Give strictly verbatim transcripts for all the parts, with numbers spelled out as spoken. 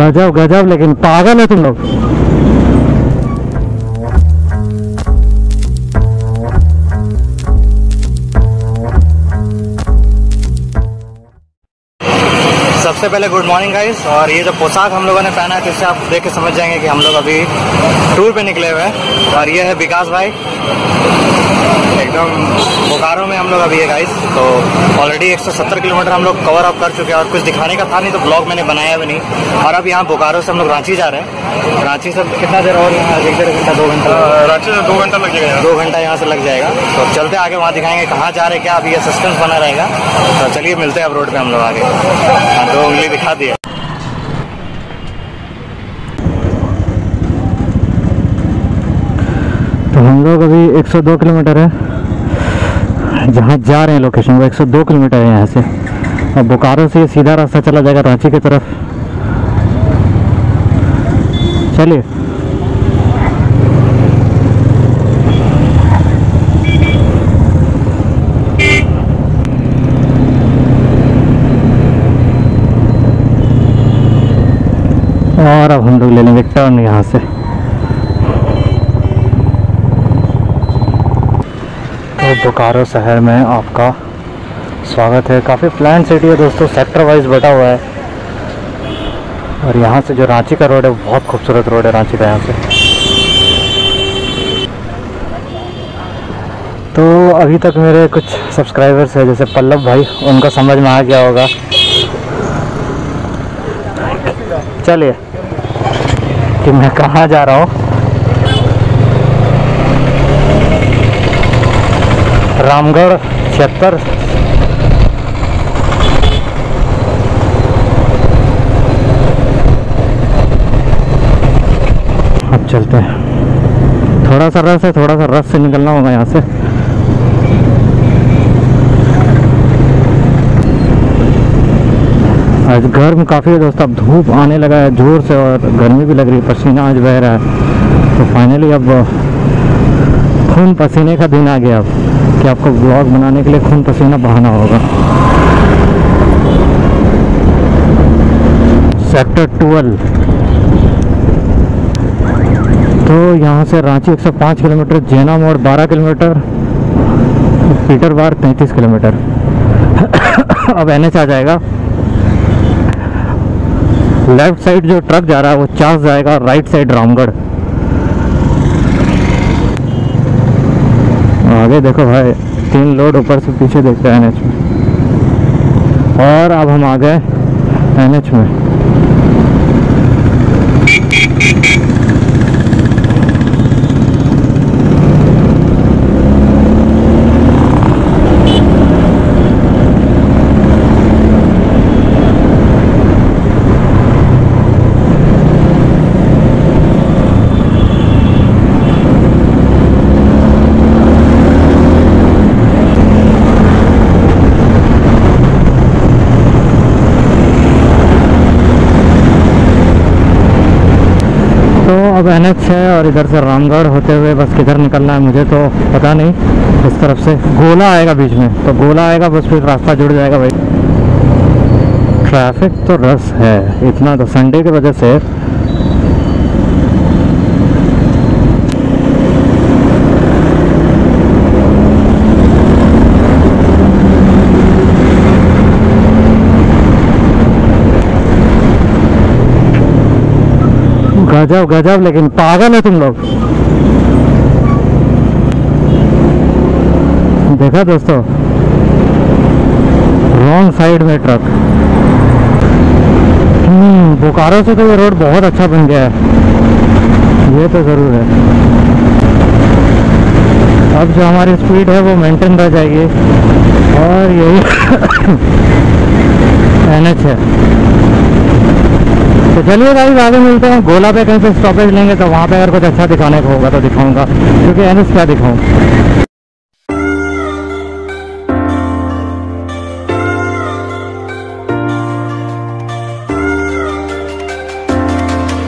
गजब गजब, लेकिन पागल है तुम लोग। सबसे पहले गुड मॉर्निंग गाइस। और ये जो पोशाक हम लोगों ने पहना है, तो इससे आप देख के समझ जाएंगे कि हम लोग अभी टूर पे निकले हुए हैं। और ये है विकास भाई, एकदम बोकारो में हम लोग अभी है गाइस। तो ऑलरेडी एक सौ सत्तर किलोमीटर हम लोग कवर अप कर चुके हैं और कुछ दिखाने का था नहीं, तो ब्लॉग मैंने बनाया भी नहीं। और अब यहाँ बोकारो से हम लोग रांची जा रहे हैं। रांची से कितना देर और यहाँ, एक डेढ़ घंटा दो घंटा रांची से दो घंटा लग जाएगा। दो घंटा यहाँ से लग जाएगा। तो चलते आगे, वहाँ दिखाएंगे कहाँ जा रहे हैं, क्या अभी ये सस्पेंस बना रहेगा। तो चलिए मिलते हैं अब रोड पे हम लोग आगे। हाँ, दो उंगली दिखा दिए। तो हम लोग अभी एक सौ दो किलोमीटर है जहाँ जा रहे हैं लोकेशन, वो एक सौ दो किलोमीटर है यहाँ से। और बोकारो से ये सीधा रास्ता चला जाएगा रांची की तरफ। चलिए और अब हम लोग ले लेंगे टर्न यहाँ से। तो बोकारो शहर में आपका स्वागत है। काफ़ी प्लान सिटी है दोस्तों, सेक्टर वाइज बटा हुआ है। और यहाँ से जो रांची का रोड है, बहुत खूबसूरत रोड है रांची का यहाँ से। तो अभी तक मेरे कुछ सब्सक्राइबर्स हैं, जैसे पल्लव भाई, उनको समझ में आ गया होगा। चलिए कि मैं कहाँ जा रहा हूँ। रामगढ़ छिहत्तर। अब चलते हैं। थोड़ा सा रस है, थोड़ा सा रस से निकलना होगा यहाँ से। आज गर्म काफ़ी है दोस्तों, अब धूप आने लगा है जोर से और गर्मी भी लग रही है, पसीना आज बह रहा है। तो फाइनली अब खून पसीने का दिन आ गया अब, कि आपको ब्लॉग बनाने के लिए खून पसीना बहाना होगा। Sector twelve. तो यहाँ से रांची एक सौ पाँच किलोमीटर, जेना मोड़ बारह किलोमीटर, पीटर बार तैंतीस किलोमीटर। अब एन एच आ जाएगा। लेफ्ट साइड जो ट्रक जा रहा है वो चास जाएगा, राइट साइड रामगढ़। आगे देखो भाई, तीन लोड ऊपर से पीछे देखते हैं एन एच में। और अब हम आ गए एन एच में। अब एन एच है और इधर से रामगढ़ होते हुए बस किधर निकलना है मुझे तो पता नहीं। इस तरफ से गोला आएगा बीच में, तो गोला आएगा बस, फिर रास्ता जुड़ जाएगा भाई। ट्रैफिक तो रस है इतना, तो संडे की वजह से। गजब गजब, लेकिन पागल है तुम लोग। देखा दोस्तों, रॉन्ग साइड में ट्रक। हम्म बोकारो से तो ये रोड बहुत अच्छा बन गया है, ये तो ज़रूर है। अब जो हमारी स्पीड है वो मेंटेन रह जाएगी। और यही एन एच है। तो चलिए गाइस आगे मिलते हैं। गोला पे कहीं पे स्टॉपेज लेंगे, तो वहाँ पे अगर कुछ अच्छा दिखाने को होगा तो दिखाऊंगा, क्योंकि एन एच क्या दिखाऊं।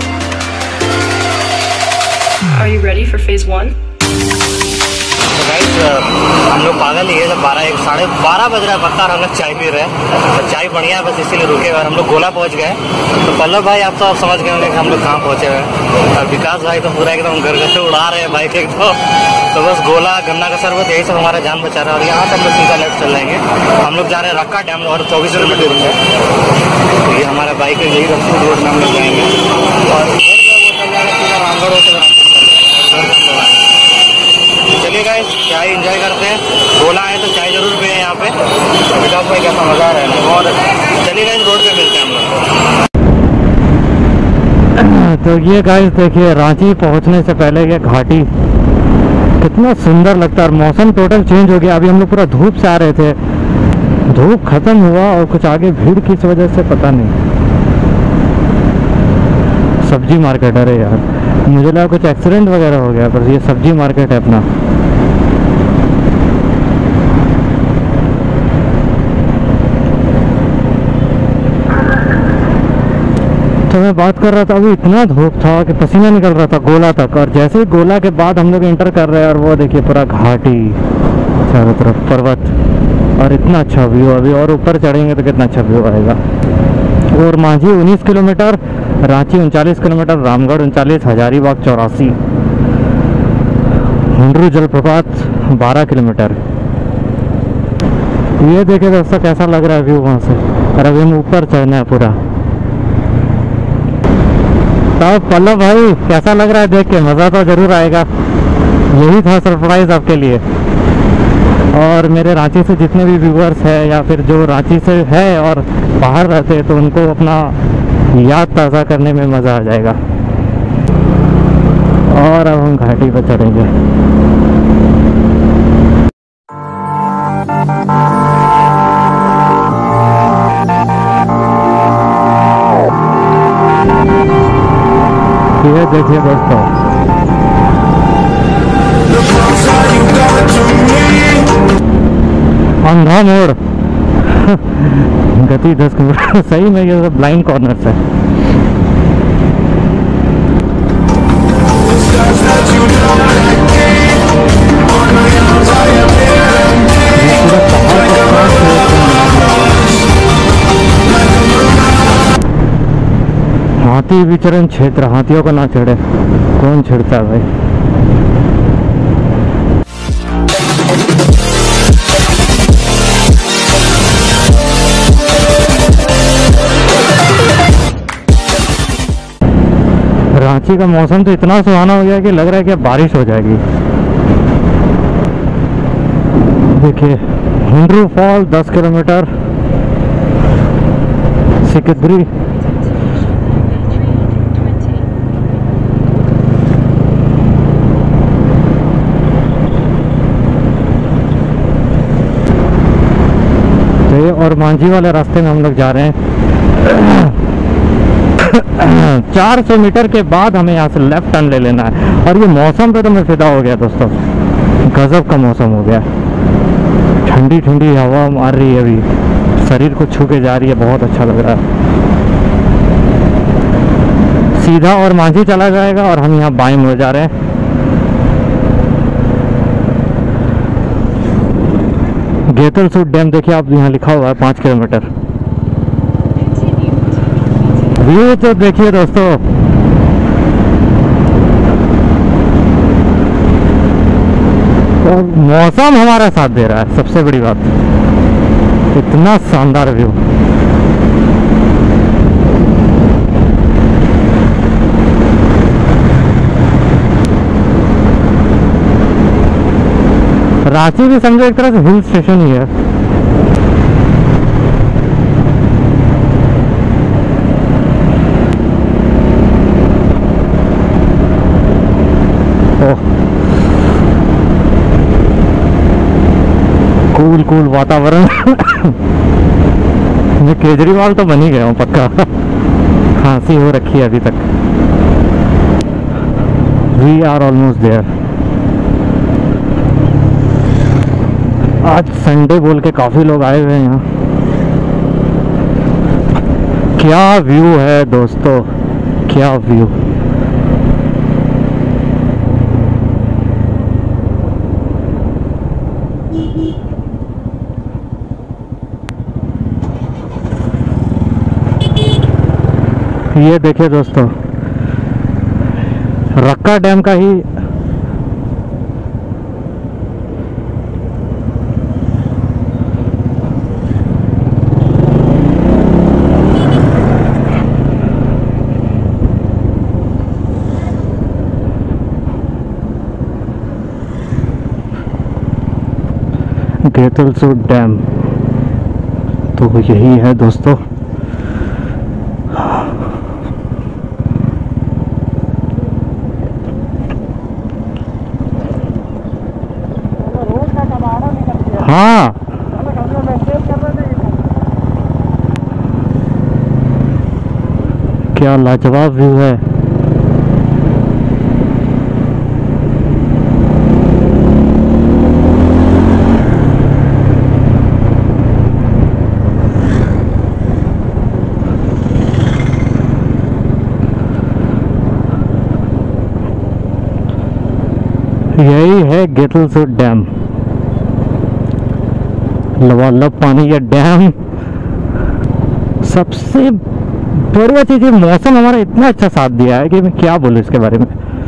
Are you ready for phase one? तो गाइस हम लोग पागल ही है, जब बारह एक साढ़े बारह बज रहा है पक्का, और हम लोग चाय पी रहे हैं। तो चाय बढ़िया है, बस इसीलिए रुके हुए और हम लोग गोला पहुंच गए। तो पल्लव भाई आप तो आप समझ गए होंगे कि हम लोग कहाँ पहुंचे हुए हैं, और विकास भाई तो पूरा एकदम गरगटे उड़ा रहे हैं बाइक एक तो, तो बस गोला गन्ना का शरबत यही सब हमारा जान बचा रहा है। और यहाँ से हम लोग सीधा लेफ्ट चल जाएंगे। हम लोग जा रहे हैं रक्का डैम और चौबीस किलोमीटर दूर है। तो ये हमारा बाइक है, यही रफ्ती रोड में हम लोग जाएंगे और इधर जो वो चल जाएगा सीधा रामगढ़ होते हुए चलिए गाइस, चाय एंजॉय करते हैं। गोला है तो चाय जरूर पिए यहाँ पे। विकास भाई कैसा मजा आ रहा है बहुत अच्छा। चलिए गाइस, रोड पे मिलते हैं हम लोग। तो ये गाइस देखिए, रांची पहुंचने से पहले ये घाटी कितना सुंदर लगता है और मौसम टोटल चेंज हो गया। अभी हम लोग पूरा धूप से आ रहे थे, धूप खत्म हुआ और कुछ आगे भीड़ किस वजह से पता नहीं। सब्जी मार्केट, अरे यार मुझे लगा कुछ एक्सीडेंट वगैरह हो गया, पर ये सब्जी मार्केट है अपना। तो मैं बात कर रहा था, अभी इतना धूप था कि पसीना निकल रहा था गोला तक, और जैसे ही गोला के बाद हम लोग एंटर कर रहे हैं और वो देखिए पूरा घाटी, चारों तरफ पर्वत और इतना अच्छा व्यू। अभी और ऊपर चढ़ेंगे तो कितना अच्छा व्यू आएगा। और मांझी उन्नीस किलोमीटर, रांची उनचालीस किलोमीटर, रामगढ़ उनचालीस, हजारीबाग चौरासी, हुंडरू जलप्रपात बारह किलोमीटर। ये देखे दोस्तों कैसा लग रहा है व्यू वहाँ से। और अभी हम ऊपर चढ़ना है पूरा। तब पल्लव भाई कैसा लग रहा है देख के? मज़ा तो जरूर आएगा, यही था सरप्राइज आपके लिए। और मेरे रांची से जितने भी व्यूअर्स हैं या फिर जो रांची से है और बाहर रहते हैं, तो उनको अपना याद ताज़ा करने में मज़ा आ जाएगा। और अब हम घाटी पर चढ़ेंगे। ये देखिए दोस्तों, अंधा मोड़ गति दस किलोमीटर। सही में ये ब्लाइंड कॉर्नर से हाथी विचरण क्षेत्र, हाथियों को ना छेड़े। कौन छेड़ता है भाई? रांची का मौसम तो इतना सुहाना हो गया कि लग रहा है कि अब बारिश हो जाएगी। देखिए हुंडरू फॉल दस किलोमीटर, सिकंदरी और मांझी वाले रास्ते में हम लोग जा रहे हैं। चार सौ मीटर के बाद हमें यहाँ से लेफ्ट टर्न ले लेना है। और ये मौसम पे तो मैं फिदा हो गया दोस्तों, गजब का मौसम हो गया। ठंडी ठंडी हवा मार रही है, अभी शरीर को छू के जा रही है, बहुत अच्छा लग रहा है। सीधा और मांझी चला जाएगा और हम यहाँ बाएं मुड़ जा रहे हैं। गेतलसूट डैम देखिए आप, यहाँ लिखा हुआ है पाँच किलोमीटर। व्यू तो देखिए दोस्तों, और मौसम हमारा साथ दे रहा है, सबसे बड़ी बात। इतना शानदार व्यू। रांची भी समझो एक तरह से हिल स्टेशन ही है। ओह, कूल कूल वातावरण। मैं केजरीवाल तो बन ही गया हूँ पक्का। खांसी हो रखी है अभी तक। We are almost there. आज संडे बोल के काफी लोग आए हुए हैं यहाँ। क्या व्यू है दोस्तों, क्या व्यू। ये देखिए दोस्तों, रक्का डैम का ही गेतलसूट डैम, तो यही है दोस्तों। हाँ, क्या लाजवाब व्यू है। यही है गेतलसूट डैम। लबालब पानी या डैम। सबसे बढ़िया चीज है मौसम हमारा इतना अच्छा साथ दिया है कि मैं क्या बोलूं इसके बारे में।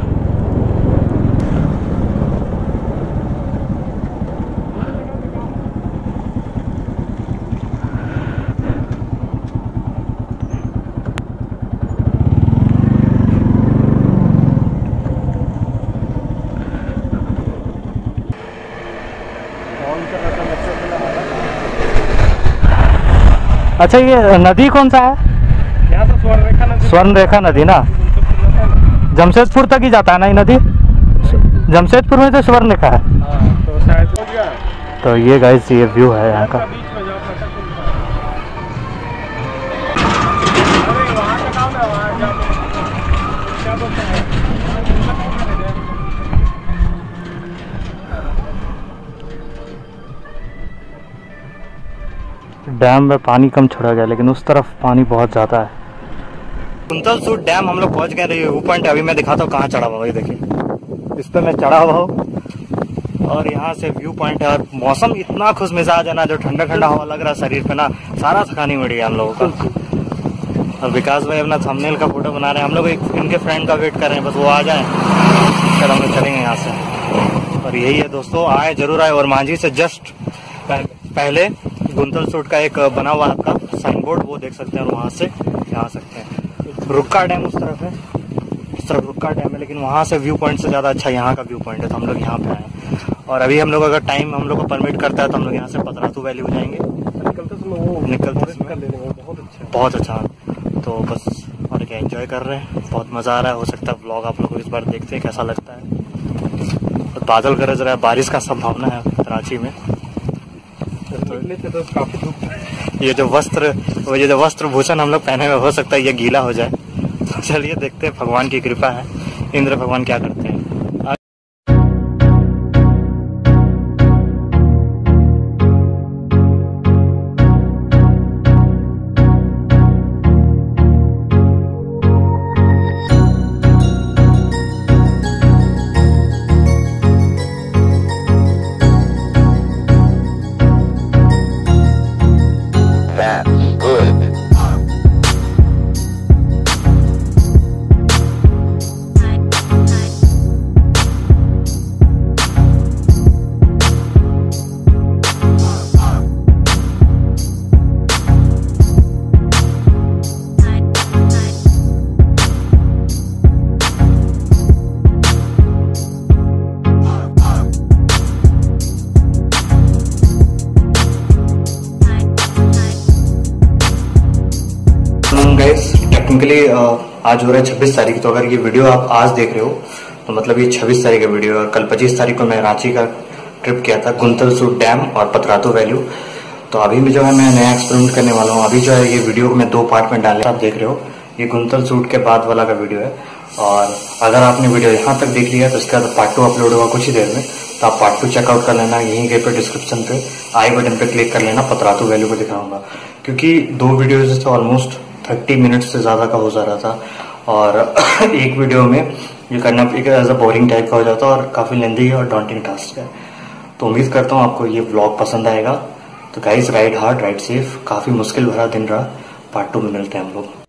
अच्छा, ये नदी कौन सा है? यहाँ तो स्वर्ण रेखा नदी। स्वर्ण रेखा नदी ना, जमशेदपुर तक ही जाता है ना ये नदी। जमशेदपुर में तो स्वर्ण रेखा है। हाँ, तो शायद हो गया। तो ये गाइस ये व्यू है यहाँ का। बीच में जाओ, पता अरे वहाँ का काम है, वहाँ जाओ। क्या बोलते हैं? डैम में पानी कम छोड़ा गया, लेकिन उस तरफ पानी बहुत ज्यादा है। गुंतलसूट डैम हम लोग पहुंच गए। ये व्यू पॉइंट अभी मैं दिखाता हूँ कहाँ चढ़ा हुआ, ये देखिए इस पे मैं चढ़ा हुआ हूँ और यहाँ से व्यू पॉइंट है। और मौसम इतना खुश मिजाज है ना, जो ठंडा ठंडा हवा लग रहा है शरीर पे ना, सारा थकानी मिट गया हम लोगों का। और विकास भाई अपना थंबनेल का फोटो बना रहे हैं। हम लोग एक इनके फ्रेंड का वेट कर रहे हैं, बस वो आ जाए फिर हम लोग चलेंगे यहाँ से। और यही है दोस्तों, आए जरूर आए। और मांझी से जस्ट पहले गुंतलसूट का एक बना हुआ आपका साइन बोर्ड, वो देख सकते हैं और वहां से यहाँ आ सकते हैं। रुक्का डैम उस तरफ है, इस तरफ रुक्का डैम है, लेकिन वहां से व्यू पॉइंट से ज्यादा अच्छा यहाँ का व्यू पॉइंट है। तो हम लोग यहाँ पे आए और अभी हम लोग अगर टाइम हम लोग को परमिट करता है तो हम लोग यहाँ से पतरातू वैली हो जाएंगे। निकलते समय वो निकलते समय बहुत अच्छा बहुत अच्छा। तो बस और क्या एंजॉय कर रहे हैं, बहुत मजा आ रहा है। हो सकता है ब्लॉग आप लोग को इस बार देखते हैं कैसा लगता है। तो बादल गरज रहा है, बारिश का संभावना है कराची में। तो काफी धूप। ये जो वस्त्र वो ये जो वस्त्र भूषण हम लोग पहने हुए, हो सकता है ये गीला हो जाए। तो चलिए देखते हैं, भगवान की कृपा है, इंद्र भगवान क्या करते हैं। टेक्निकली आज हो रहा है छब्बीस तारीख, तो अगर ये वीडियो आप आज देख रहे हो तो मतलब ये छब्बीस तारीख का वीडियो है। और कल पच्चीस तारीख को मैं रांची का ट्रिप किया था, गुंतलसूट डैम और पतरातू वैली। तो अभी भी जो है मैं नया एक्सपेरिमेंट करने वाला हूँ। अभी जो है ये वीडियो मैं दो पार्ट में डाले, आप देख रहे हो ये गुंतलसूट के बाद वाला का वीडियो है। और अगर आपने वीडियो यहाँ तक देख लिया तो इसके बाद पार्ट टू अपलोड होगा कुछ ही देर में, तो आप पार्ट टू चेकआउट कर लेना। यहीं कहीं पे डिस्क्रिप्शन पे आई बटन पे क्लिक कर लेना, पतरातू वैली को दिखाऊंगा। क्योंकि दो वीडियोज से ऑलमोस्ट थर्टी मिनट से ज्यादा का हो जा रहा था और एक वीडियो में ये करना एक एज अ बोरिंग टाइप का हो जाता है और काफी लेंथी और डॉन्टिंग टास्क है। तो उम्मीद करता हूँ आपको ये व्लॉग पसंद आएगा। तो guys, ride hard ride safe. काफी मुश्किल भरा दिन रहा। पार्ट टू में मिलते हैं हम लोग।